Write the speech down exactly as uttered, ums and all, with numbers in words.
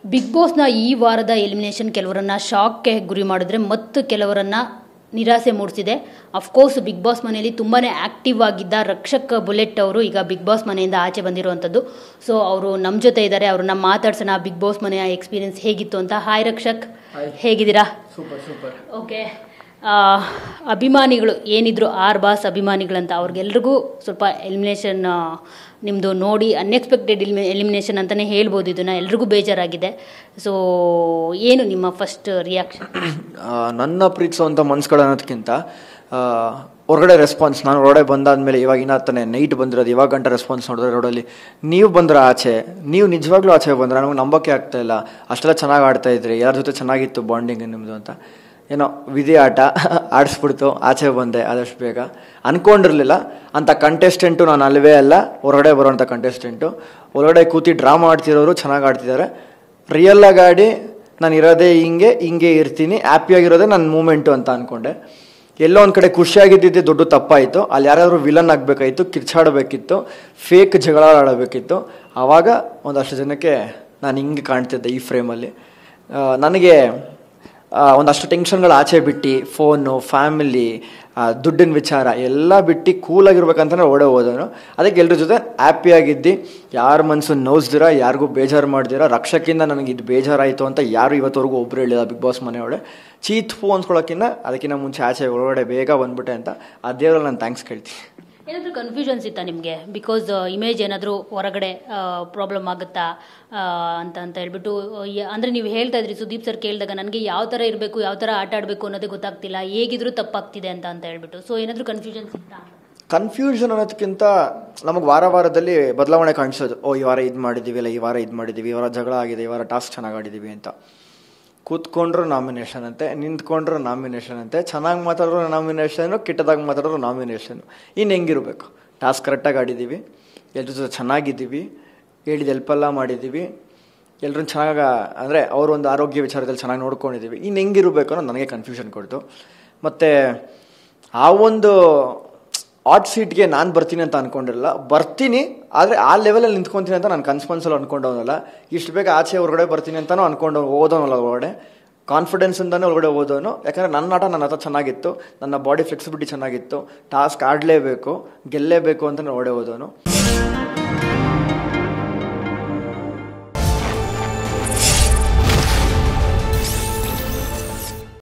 Big ಬಾಸ್ನ ಈ ವಾರದ elimination ಕೆಲವರನ್ನ ಶಾಕ್ಗೆ ಗುರಿ ಮಾಡಿದ್ರೆ ಮತ್ತು ಕೆಲವರನ್ನ ನಿರಾಸೆ ಮೂಡಿಸಿದೆ. ಅಫ್ಕೋರ್ಸ್ ಬಿಗ್ ಬಾಸ್ ಮನೆಯಲ್ಲಿ ತುಂಬಾ ಆ್ಯಕ್ಟಿವ್ ಆಗಿದ್ದ ರಕ್ಷಕ್ ಬುಲೆಟ್ ಅವರು ಈಗ ಬಿಗ್ ಬಾಸ್ ಮನೆಯಿಂದ ಆಚೆ ಬಂದಿರುವಂಥದ್ದು. ಸೊ ಅವರು ನಮ್ಮ ಜೊತೆ ಇದ್ದಾರೆ, ಅವ್ರನ್ನ ಮಾತಾಡ್ಸೋಣ. ಬಿಗ್ ಬಾಸ್ ಮನೆಯ ಎಕ್ಸ್ಪೀರಿಯನ್ಸ್ ಹೇಗಿತ್ತು ಅಂತ. ಹಾಯ್ ರಕ್ಷಕ್, ಹೇಗಿದ್ದೀರಾ? Super super. ಓಕೆ, ಅಭಿಮಾನಿಗಳು ಏನಿದ್ರು ಆರ್ ಬಾಸ್ ಅಭಿಮಾನಿಗಳಂತ ಅವ್ರಿಗೆಲ್ರಿಗೂ ಸ್ವಲ್ಪ ಎಲಿಮಿನೇಷನ್ ನಿಮ್ಮದು ನೋಡಿ ಅನ್ಎಕ್ಸ್ಪೆಕ್ಟೆಡ್ ಎಲಿಮಿ ಎಲಿಮಿನೇಷನ್ ಅಂತಲೇ ಹೇಳ್ಬೋದು. ಇದನ್ನು ಎಲ್ರಿಗೂ ಬೇಜಾರಾಗಿದೆ. ಸೊ ಏನು ನಿಮ್ಮ ಫಸ್ಟ್ ರಿಯಾಕ್ಷನ್? ನನ್ನ ಪ್ರೀತಿಸುವಂಥ ಮನ್ಸುಗಳು ಅನ್ನೋದಕ್ಕಿಂತ ಹೊರಗಡೆ ರೆಸ್ಪಾನ್ಸ್, ನಾನು ಹೊರಗಡೆ ಬಂದಾದ್ಮೇಲೆ ಇವಾಗ ಇನ್ನಾಗ್ತಾನೆ ನೈಟ್ ಬಂದಿರೋದು, ಇವಾಗ ಗಂಟೆ ರೆಸ್ಪಾನ್ಸ್ ನೋಡಿದ್ರೆ ರೋಡಲ್ಲಿ ನೀವು ಬಂದ್ರೆ ಆಚೆ, ನೀವು ನಿಜವಾಗ್ಲೂ ಆಚೆ ಬಂದ್ರೆ ನಮಗೆ ನಂಬೋಕೆ ಆಗ್ತಾ ಇಲ್ಲ. ಅಷ್ಟೆಲ್ಲ ಚೆನ್ನಾಗಿ ಆಡ್ತಾ ಇದ್ರಿ, ಯಾರ ಜೊತೆ ಚೆನ್ನಾಗಿತ್ತು ಬಾಂಡಿಂಗ್ ನಿಮ್ಮದು ಅಂತ. ಏನೋ ವಿಧಿ ಆಟ ಆಡಿಸ್ಬಿಡ್ತು, ಆಚೆ ಬಂದೆ ಆದಷ್ಟು ಬೇಗ. ಅಂದ್ಕೊಂಡಿರಲಿಲ್ಲ ಅಂಥ ಕಂಟೆಸ್ಟೆಂಟು ನಾನು ಅಲ್ವೇ ಅಲ್ಲ, ಹೊರಗಡೆ ಬರೋಂಥ ಕಂಟೆಸ್ಟೆಂಟು. ಹೊರಗಡೆ ಕೂತಿ ಡ್ರಾಮಾ ಆಡ್ತಿರೋರು ಚೆನ್ನಾಗಿ ಆಡ್ತಿದ್ದಾರೆ. ರಿಯಲ್ಲಾಗಿ ಆಡಿ ನಾನು ಇರೋದೇ ಹಿಂಗೆ ಹಿಂಗೆ ಇರ್ತೀನಿ, ಹ್ಯಾಪಿಯಾಗಿರೋದೇ ನನ್ನ ಮೂಮೆಂಟು ಅಂತ ಅಂದ್ಕೊಂಡೆ. ಎಲ್ಲೋ ಒಂದು ಕಡೆ ಖುಷಿಯಾಗಿದ್ದಿದ್ದೆ ದೊಡ್ಡ ತಪ್ಪಾಯಿತು. ಅಲ್ಲಿ ಯಾರಾದರೂ ವಿಲನ್ ಆಗಬೇಕಾಯಿತು, ಕಿರ್ಚಾಡಬೇಕಿತ್ತು, ಫೇಕ್ ಜಗಳ ಆಡಬೇಕಿತ್ತು. ಆವಾಗ ಒಂದಷ್ಟು ಜನಕ್ಕೆ ನಾನು ಹಿಂಗೆ ಕಾಣ್ತಿದ್ದೆ ಈ ಫ್ರೇಮಲ್ಲಿ. ನನಗೆ ಒಂದಷ್ಟು ಟೆನ್ಷನ್ಗಳು ಆಚೆ ಬಿಟ್ಟು, ಫೋನು, ಫ್ಯಾಮಿಲಿ, ದುಡ್ಡಿನ ವಿಚಾರ ಎಲ್ಲ ಬಿಟ್ಟು ಕೂಲಾಗಿರ್ಬೇಕಂತಲೇ ಓಡೇ ಹೋದನು. ಅದಕ್ಕೆ ಎಲ್ಲರ ಜೊತೆ ಹ್ಯಾಪಿಯಾಗಿದ್ದು, ಯಾರ ಮನಸ್ಸು ನೋಯಿಸ್ದಿರ, ಯಾರಿಗೂ ಬೇಜಾರು ಮಾಡ್ದಿರ. ರಕ್ಷಕಿಂದ ನನಗೆ ಇದು ಬೇಜಾರಾಯಿತು ಅಂತ ಯಾರು ಇವತ್ತವರೆಗೂ ಒಬ್ಬರು ಹೇಳಿಲ್ಲ ಬಿಗ್ ಬಾಸ್ ಮನೆಯೊಳಗೆ. ಚೀತ್ಪು ಅನ್ಸ್ಕೊಳಕ್ಕಿಂತ ಅದಕ್ಕಿಂತ ಮುಂಚೆ ಆಚೆ ಒಳಗಡೆ ಬೇಗ ಬಂದ್ಬಿಟ್ಟೆ ಅಂತ ಆ ದೇವರಲ್ಲಿ ನಾನು ಥ್ಯಾಂಕ್ಸ್ ಕೇಳ್ತೀನಿ. ಏನಾದರೂ ಕನ್ಫ್ಯೂಷನ್ಸ್ ಇತ್ತಾ ನಿಮಗೆ? ಬಿಕಾಸ್ ಇಮೇಜ್ ಏನಾದರೂ ಹೊರಗಡೆ ಪ್ರಾಬ್ಲಮ್ ಆಗುತ್ತಾ ಅಂತ ಅಂತ ಹೇಳ್ಬಿಟ್ಟು, ಅಂದರೆ ನೀವು ಹೇಳ್ತಾ ಇದ್ರಿ ಸುದೀಪ್ ಸರ್ ಕೇಳಿದಾಗ ನನಗೆ ಯಾವ ಥರ ಇರಬೇಕು, ಯಾವ ಥರ ಆಟ ಆಡಬೇಕು ಅನ್ನೋದೇ ಗೊತ್ತಾಗ್ತಿಲ್ಲ, ಹೇಗಿದ್ರೂ ತಪ್ಪಾಗ್ತಿದೆ ಅಂತ ಅಂತ ಹೇಳ್ಬಿಟ್ಟು. ಸೊ ಏನಾದರೂ ಕನ್ಫ್ಯೂಷನ್ಸ್ ಇತ್ತಾ? ಕನ್ಫ್ಯೂಷನ್ ಅನ್ನೋದಕ್ಕಿಂತ ನಮಗೆ ವಾರ ವಾರದಲ್ಲಿ ಬದಲಾವಣೆ ಕಾಣಿಸೋದು. ಓ ಈ ವಾರ ಇದು ಮಾಡಿದ್ದೀವಿ, ಇಲ್ಲ ಈ ವಾರ ಇದು ಮಾಡಿದ್ದೀವಿ, ಈ ವಾರ ಜಗಳ ಆಗಿದೆ, ಈ ವಾರ ಟಾಸ್ಕ್ ಚೆನ್ನಾಗಿ ಆಡಿದ್ದೀವಿ ಅಂತ. ಕೂತ್ಕೊಂಡ್ರು ನಾಮಿನೇಷನ್ ಅಂತೆ, ನಿಂತ್ಕೊಂಡ್ರು ನಾಮಿನೇಷನ್ ಅಂತೆ, ಚೆನ್ನಾಗಿ ಮಾತಾಡೋರು ನಾಮಿನೇಷನು, ಕೆಟ್ಟದಾಗಿ ಮಾತಾಡೋರು ನಾಮಿನೇಷನು. ಇನ್ನು ಹೆಂಗಿರಬೇಕು? ಟಾಸ್ಕ್ ಕರೆಕ್ಟಾಗಿ ಆಡಿದ್ದೀವಿ, ಎಲ್ಲರ ಜೊತೆ ಚೆನ್ನಾಗಿದ್ದೀವಿ, ಹೇಳಿದ ಹೆಲ್ಪೆಲ್ಲ ಮಾಡಿದ್ದೀವಿ, ಎಲ್ಲರೂ ಚೆನ್ನಾಗಿ, ಅಂದರೆ ಅವರು ಒಂದು ಆರೋಗ್ಯ ವಿಚಾರದಲ್ಲಿ ಚೆನ್ನಾಗಿ ನೋಡ್ಕೊಂಡಿದ್ದೀವಿ. ಇನ್ನು ಹೆಂಗಿರಬೇಕು ಅನ್ನೋ ನನಗೆ ಕನ್ಫ್ಯೂಷನ್ ಕೊಡ್ತು. ಮತ್ತು ಆ ಒಂದು ಆಟ್ ಸೀಟ್ಗೆ ನಾನು ಬರ್ತೀನಿ ಅಂತ ಅಂದ್ಕೊಂಡಿರಲ್ಲ, ಬರ್ತೀನಿ ಆದರೆ ಆ ಲೆವೆಲಲ್ಲಿ ನಿಂತ್ಕೊತೀನಿ ಅಂತ ನಾನು ಕನ್ಸ್ಪನ್ಸಲ್ಲಿ ಅಂದ್ಕೊಂಡವನಲ್ಲ. ಇಷ್ಟು ಬೇಗ ಆಚೆ ಹೊರಗಡೆ ಬರ್ತೀನಿ ಅಂತಲೂ ಅಂದ್ಕೊಂಡು ಓದೋನಲ್ಲ ಹೊರಗಡೆ, ಕಾನ್ಫಿಡೆನ್ಸಿಂದಾನೇ ಹೊರಗಡೆ ಓದೋನು. ಯಾಕಂದರೆ ನನ್ನ ಆಟ ನನ್ನ ಹತ್ರ ಚೆನ್ನಾಗಿತ್ತು, ನನ್ನ ಬಾಡಿ ಫ್ಲೆಕ್ಸಿಬಿಲಿಟಿ ಚೆನ್ನಾಗಿತ್ತು, ಟಾಸ್ಕ್ ಆಡಲೇಬೇಕು, ಗೆಲ್ಲೇಬೇಕು ಅಂತ ಹೊರಗಡೆ ಓದೋನು.